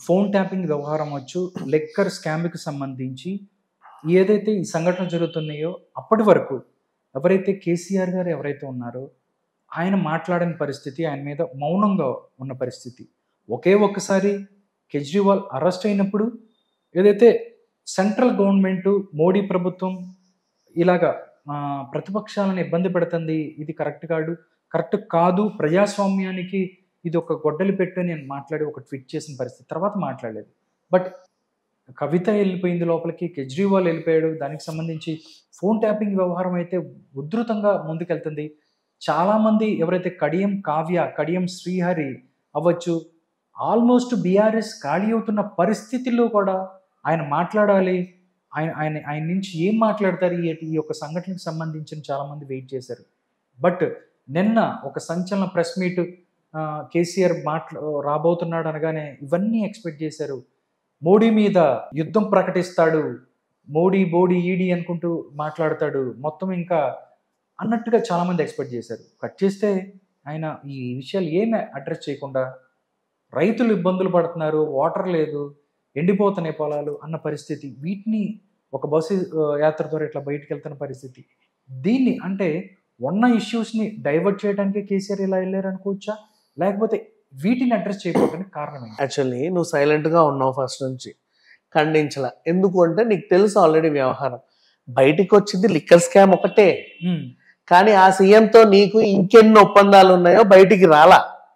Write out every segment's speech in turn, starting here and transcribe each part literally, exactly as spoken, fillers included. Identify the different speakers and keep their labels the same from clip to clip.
Speaker 1: Phone tapping వ్యవహారం వచ్చు, liquor స్కామ్‌కి సంబంధించి ఏదైతే ఈ సంఘటనలు జరుగుతున్నాయో అప్పటి వరకు ఎవరైతే కేసీఆర్ గారు ఎవరైతే ఉన్నారో ఆయన మాట్లాడని పరిస్థితి, ఆయన మీద మౌనంగా ఉన్న పరిస్థితి. ఒకే ఒక్కసారి కేజ్రీవాల్ అరెస్ట్ అయినప్పుడు ఏదైతే సెంట్రల్ గవర్నమెంటు, మోడీ ప్రభుత్వం ఇలాగా ఆహ్, ప్రతిపక్షాలను ఇబ్బంది పెడుతుంది. ఇది కరెక్ట్ కాదు కరెక్ట్ కాదు. ప్రజాస్వామ్యానికి ఇది ఒక గొడ్డలి పెట్టు అని మాట్లాడి ఒక ట్వీట్ చేసిన పరిస్థితి. తర్వాత మాట్లాడలేదు. బట్ కవిత ఎళ్ళిపోయింది లోపలికి. కేజ్రీవాల్ ఎళ్ళిపోయాడు. దానికి సంబంధించి ఫోన్ ట్యాపింగ్ వ్యవహారం అయితే ఉధృతంగా ముందుకెళ్తుంది. చాలామంది ఎవరైతే కడియం కావ్య, కడియం శ్రీహరి అవ్వచ్చు, ఆల్మోస్ట్ బీఆర్ఎస్ ఖాళీ అవుతున్న పరిస్థితుల్లో కూడా ఆయన మాట్లాడాలి. ఆయన ఆయన ఆయన నుంచి ఏం మాట్లాడతారు ఈ ఈ యొక్క సంఘటనకు సంబంధించిన చాలామంది వెయిట్ చేశారు. బట్ నిన్న ఒక సంచలన ప్రెస్ మీట్ ఆహ్, కేసీఆర్ మాట్లా రాబోతున్నాడు అనగానే ఇవన్నీ ఎక్స్‌పెక్ట్ చేశారు. మోడీ మీద యుద్ధం ప్రకటిస్తాడు. మోడీ, బోడీ, ఈడీ అనుకుంటూ మాట్లాడతాడు. మొత్తం ఇంకా అన్నట్టుగా చాలామంది ఎక్స్‌పెక్ట్ చేశారు. కట్ చేస్తే ఆయన ఈ విషయాలు ఏమి అడ్రెస్ చేయకుండా రైతులు ఇబ్బందులు పడుతున్నారు, వాటర్ లేదు, ఎండిపోతున్నాయి పొలాలు అన్న పరిస్థితి. వీటిని ఒక బస్సు ఆహ్, యాత్ర ద్వారా ఇట్లా బయటికెళ్తున్న పరిస్థితి. దీన్ని అంటే ఉన్న ఇష్యూస్‌ని డైవర్ట్ చేయడానికి కేసీఆర్ ఇలా ఎళ్లారనుకోవచ్చా? లేకపోతే వీటిని అడ్రెస్ చేయకపోవడానికి కారణం ఏంటి?
Speaker 2: యాక్చువల్లీ నువ్వు సైలెంట్‌గా ఉన్నావు ఫస్ట్ నుంచి. ఖండించలా. ఎందుకు అంటే నీకు తెలుసు ఆల్రెడీ వ్యవహారం. బయటికొచ్చింది లిక్కర్ స్కామ్ ఒకటే.
Speaker 1: హ్మ్.
Speaker 2: కానీ ఆ సీఎంతో నీకు ఇంకెన్ని ఒప్పందాలు ఉన్నాయో బయటికి రాలా.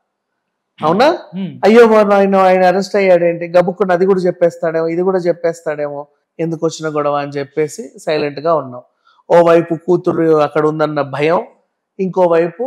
Speaker 2: అవునా?
Speaker 1: హ్మ్.
Speaker 2: అయ్యో మరి ఆయన ఆయన అరెస్ట్ అయ్యాడేంటి, గబుక్కుని అది కూడా చెప్పేస్తాడేమో, ఇది కూడా చెప్పేస్తాడేమో, ఎందుకు వచ్చిన గొడవ అని చెప్పేసి సైలెంట్‌గా ఉన్నావు. ఓవైపు కూతురు అక్కడ ఉందన్న భయం, ఇంకోవైపు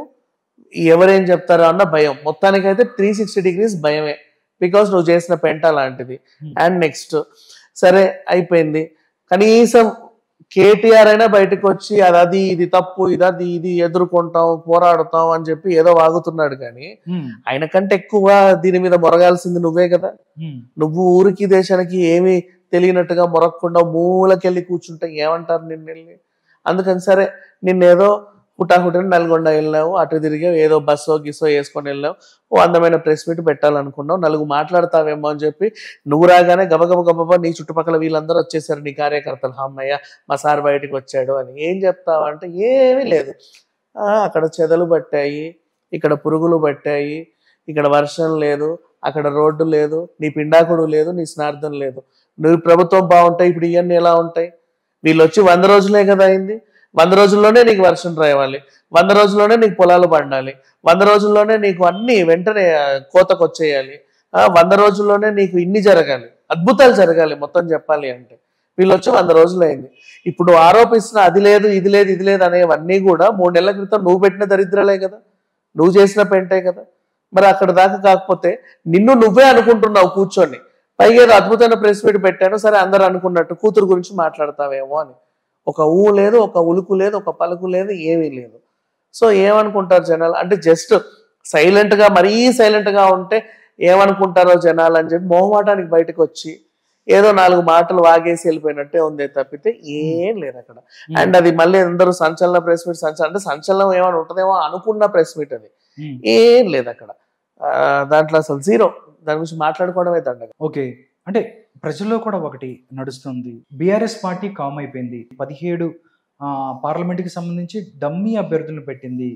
Speaker 2: ఎవరేం చెప్తారో అన్న భయం. మొత్తానికైతే త్రీ సిక్స్టీ డిగ్రీస్ భయమే. బికాస్ నువ్వు చేసిన పెంట లాంటిది.
Speaker 1: Hmm.
Speaker 2: అండ్ నెక్స్ట్ సరే అయిపోయింది. కనీసం కేటీఆర్ అయినా బయటకు వచ్చి అది అది ఇది తప్పు, ఇదది ఇది ఎదుర్కొంటాం, పోరాడుతాం అని చెప్పి ఏదో వాగుతున్నాడు. కానీ
Speaker 1: హ్మ్.
Speaker 2: ఆయన కంటే ఎక్కువ దీని మీద మొరగాల్సింది నువ్వే కదా.
Speaker 1: హ్మ్.
Speaker 2: నువ్వు ఊరికి దేశానికి ఏమీ తెలియనట్టుగా మొరగకుండా మూలకెళ్ళి కూర్చుంటే ఏమంటారు నిన్నెళ్ళి. అందుకని సరే నిన్నేదో హుటాహుటిని నల్గొండ వెళ్ళావు, అటు తిరిగావు, ఏదో బస్సో గిస్సో వేసుకొని వెళ్ళావు, ఓ అందమైన ప్రెస్ మీట్ పెట్టాలనుకున్నావు, నలుగు మాట్లాడతావేమో అని చెప్పి నువ్వు రాగానే గబగబ గబగబా నీ చుట్టుపక్కల వీళ్ళందరూ వచ్చేసారు, నీ కార్యకర్తలు, అమ్మయ్య మా సార్ బయటకు వచ్చాడు అని. ఏం చెప్తావు అంటే ఏమీ లేదు. ఆ, అక్కడ చెదలు పట్టాయి, ఇక్కడ పురుగులు పట్టాయి, ఇక్కడ వర్షం లేదు, అక్కడ రోడ్డు లేదు, నీ పిండాకుడు లేదు, నీ స్నార్థం లేదు. నువ్వు ప్రభుత్వం బాగుంటాయి, ఇప్పుడు ఇవన్నీ ఎలా ఉంటాయి? వీళ్ళు వచ్చి వంద రోజులే కదా అయింది. వంద రోజుల్లోనే నీకు వర్షం రావాలి, వంద రోజుల్లోనే నీకు పొలాలు పండాలి, వంద రోజుల్లోనే నీకు అన్ని వెంటనే కోతకు వచ్చేయాలి, వంద రోజుల్లోనే నీకు ఇన్ని జరగాలి, అద్భుతాలు జరగాలి మొత్తం చెప్పాలి అంటే. వీళ్ళు వచ్చి వంద రోజులు అయింది. ఇప్పుడు ఆరోపిస్తున్న అది లేదు ఇది లేదు ఇది లేదు అనేవన్నీ కూడా మూడు నెలల క్రితం నువ్వు పెట్టిన దరిద్రాలే కదా, నువ్వు చేసిన పెంటే కదా. మరి అక్కడ దాకా కాకపోతే నిన్ను నువ్వే అనుకుంటున్నావు కూర్చొని, పైగా ఏదో అద్భుతమైన ప్రెస్ మీట్ పెట్టాను, సరే అందరు అనుకున్నట్టు కూతురు గురించి మాట్లాడతావేమో అని. ఒక ఊ లేదు, ఒక ఉలుకు లేదు, ఒక పలుకు లేదు, ఏమీ లేదు. సో ఏమనుకుంటారు జనాలు అంటే జస్ట్ సైలెంట్గా, మరీ సైలెంట్గా ఉంటే ఏమనుకుంటారో జనాలు అని చెప్పి మొహమాటానికి బయటకు వచ్చి ఏదో నాలుగు మాటలు వాగేసి వెళ్ళిపోయినట్టే ఉంది తప్పితే ఏం లేదు అక్కడ. అండ్ అది మళ్ళీ అందరూ సంచలన ప్రెస్ మీట్, సంచలనం అంటే సంచలనం ఏమైనా ఉంటుందేమో అనుకున్న ప్రెస్ మీట్ అది. ఏం లేదు అక్కడ, దాంట్లో అసలు జీరో. దాని గురించి మాట్లాడుకోవడమే దండగా.
Speaker 1: ఓకే, అంటే ప్రజల్లో కూడా ఒకటి నడుస్తుంది. బీఆర్ఎస్ పార్టీ కామ్ అయిపోయింది. పదిహేడు పార్లమెంట్కి సంబంధించి డమ్మీ అభ్యర్థులను పెట్టింది.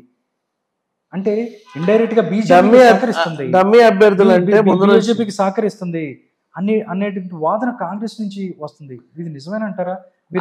Speaker 1: అంటే ఇండైరెక్ట్ గా బీజేపీ సహకరిస్తుంది,
Speaker 2: డమ్మీ అభ్యర్థులు అంటే
Speaker 1: బీజేపీకి సహకరిస్తుంది అన్ని అనేటువంటి వాదన కాంగ్రెస్ నుంచి వస్తుంది. ఇది నిజమేనంటారా?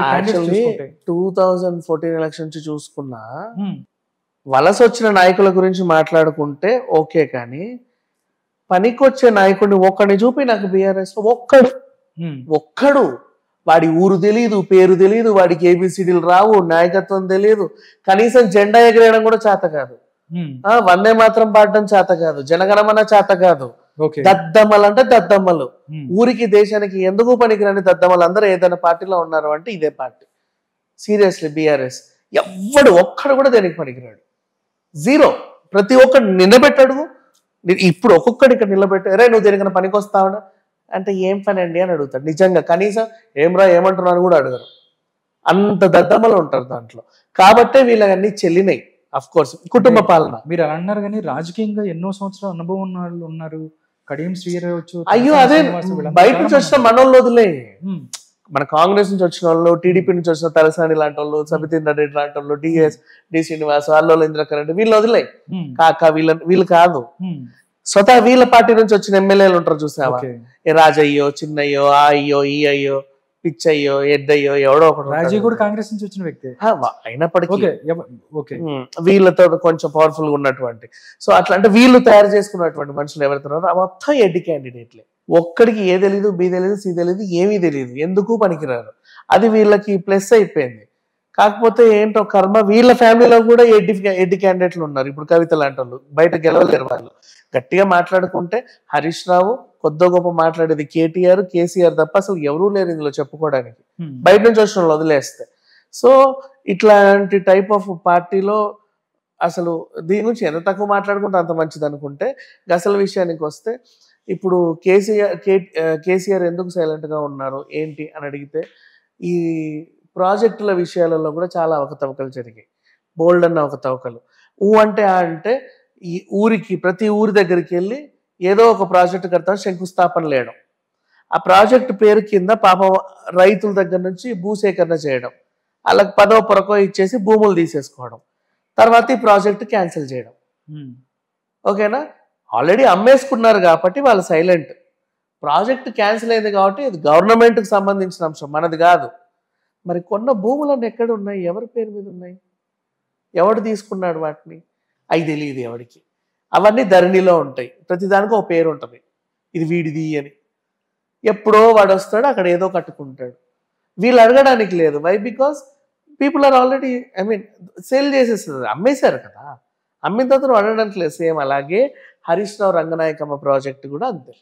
Speaker 2: టూ థౌజండ్ ఫోర్టీన్ ఎలక్షన్ నుంచి చూసుకున్నా వలస వచ్చిన నాయకుల గురించి మాట్లాడుకుంటే ఓకే, కానీ పనికొచ్చే నాయకుడిని ఒక్కడిని చూపి నాకు బీఆర్ఎస్ ఒక్కడు ఒక్కడు వాడి ఊరు తెలియదు, పేరు తెలియదు, వాడికి ఏబిసిడీలు రావు, నాయకత్వం తెలియదు, కనీసం జెండా ఎగరేయడం కూడా చేత కాదు, ఆ వందే మాత్రం పాడడం చేత కాదు, జనగణమన చేత కాదు. దద్దమ్మలు అంటే దద్దమ్మలు, ఊరికి దేశానికి ఎందుకు పనికిరాని దద్దమ్మలు అందరూ ఏదైనా పార్టీలో ఉన్నారు అంటే ఇదే పార్టీ. సీరియస్లీ బీఆర్ఎస్ ఎవ్వడు ఒక్కడు కూడా దేనికి పనికిరాడు, జీరో. ప్రతి ఒక్కడు నిలబెట్టాడు. ఇప్పుడు ఒక్కొక్కడు ఇక్కడ నిలబెట్టు, అరే నువ్వు దేనికన్నా పనికి వస్తావా అంటే ఏం పని అండి అని అడుగుతాడు. నిజంగా కనీసం ఏమ్రా ఏమంటున్నాను కూడా అడగరు, అంత దద్దమ్మలు ఉంటారు దాంట్లో. కాబట్టే వీళ్ళన్నీ చెల్లినాయి. అఫ్ కోర్స్ కుటుంబ పాలన
Speaker 1: మీరు అలా అన్నారు, కానీ రాజకీయంగా ఎన్నో సంవత్సరాల అనుభవం ఉన్న వాళ్ళు ఉన్నారు. కడియం శ్రీరావచ్చు,
Speaker 2: అయ్యో అదే బయట నుంచి వచ్చిన మనోళ్ళు వదిలే, మన కాంగ్రెస్ నుంచి వచ్చిన వాళ్ళు, టీడీపీ నుంచి వచ్చిన తలసాని లాంటి వాళ్ళు, సబితేందర్ రెడ్డి లాంటి వాళ్ళు, డిఎస్ డి శ్రీనివాస్, అల్లోల ఇంద్రకర్ రెడ్డి, వీళ్ళు వదిలే కాక వీళ్ళ వీళ్ళు కాదు. స్వతహా వీళ్ళ పార్టీ నుంచి వచ్చిన ఎమ్మెల్యేలు ఉంటారు చూసావా, ఏ రాజయ్యో, చిన్నయ్యో, ఆ అయ్యో, ఈ అయ్యో, పిచ్చయ్యో, ఎడ్డయ్యో, ఎవడో ఒకటి.
Speaker 1: రాజయ్య కూడా కాంగ్రెస్ నుంచి వచ్చిన వ్యక్తి
Speaker 2: అయినప్పటికీ
Speaker 1: ఓకే
Speaker 2: వీళ్ళతో కొంచెం పవర్ఫుల్ గా ఉన్నటువంటి, సో అట్లా అంటే వీళ్ళు తయారు చేసుకున్నటువంటి మనుషులు ఎవరైతున్నారో మొత్తం ఎడ్డి క్యాండిడేట్లే. ఒక్కడికి ఏ తెలీదు, బి తెలీదు, సి తెలీదు, ఏమీ తెలియదు, ఎందుకు పనికిరారు. అది వీళ్ళకి ప్లస్ అయిపోయింది. కాకపోతే ఏంటో కర్మ, వీళ్ళ ఫ్యామిలీలో కూడా ఎడ్డి ఎడ్డి క్యాండిడేట్లు ఉన్నారు. ఇప్పుడు కవిత లాంటి వాళ్ళు బయట గెలవలేరు. వాళ్ళు గట్టిగా మాట్లాడుకుంటే హరీష్ రావు, కొద్ది గొప్ప మాట్లాడేది కేటీఆర్, కేసీఆర్ తప్ప అసలు ఎవరూ లేరు ఇందులో చెప్పుకోవడానికి, బయట నుంచి వచ్చిన వాళ్ళు వదిలేస్తే. సో ఇట్లాంటి టైప్ ఆఫ్ పార్టీలో అసలు దీని గురించి ఎంత తక్కువ మాట్లాడుకుంటే అంత మంచిది అనుకుంటే, అసలు విషయానికి వస్తే ఇప్పుడు కేసీఆర్ కే కేసీఆర్ ఎందుకు సైలెంట్గా ఉన్నారు ఏంటి అని అడిగితే, ఈ ప్రాజెక్టుల విషయాలలో కూడా చాలా అవకతవకలు జరిగాయి, బోల్డ్ అన్న అవకతవకలు. ఊ అంటే ఆ అంటే ఈ ఊరికి ప్రతి ఊరి దగ్గరికి వెళ్ళి ఏదో ఒక ప్రాజెక్టు కడతాం, శంకుస్థాపన లేయడం, ఆ ప్రాజెక్టు పేరు కింద పాపం రైతుల దగ్గర నుంచి భూసేకరణ చేయడం, వాళ్ళకి పదో పొరకో ఇచ్చేసి భూములు తీసేసుకోవడం, తర్వాత ఈ ప్రాజెక్టు క్యాన్సిల్ చేయడం. ఓకేనా, ఆల్రెడీ అమ్మేసుకున్నారు కాబట్టి వాళ్ళు సైలెంట్. ప్రాజెక్టు క్యాన్సిల్ అయింది కాబట్టి ఇది గవర్నమెంట్కి సంబంధించిన అంశం, మనది కాదు. మరి కొన్న భూములన్నీ ఎక్కడ ఉన్నాయి, ఎవరి పేరు మీద ఉన్నాయి, ఎవడు తీసుకున్నాడు వాటిని, అవి తెలియదు ఎవరికి. అవన్నీ ధరణిలో ఉంటాయి, ప్రతిదానికి ఒక పేరు ఉంటుంది, ఇది వీడిది అని. ఎప్పుడో వాడు వస్తాడు, అక్కడ ఏదో కట్టుకుంటాడు. వీళ్ళు అడగడానికి లేదు. Why? Because people are already, I mean sale చేసేస్తుంది, అమ్మేశారు కదా, అమ్మిన తర్వాత అడగడానికి లేదు. సేమ్ అలాగే హరీష్ రావు రంగనాయకమ్మ ప్రాజెక్ట్ కూడా అంతే.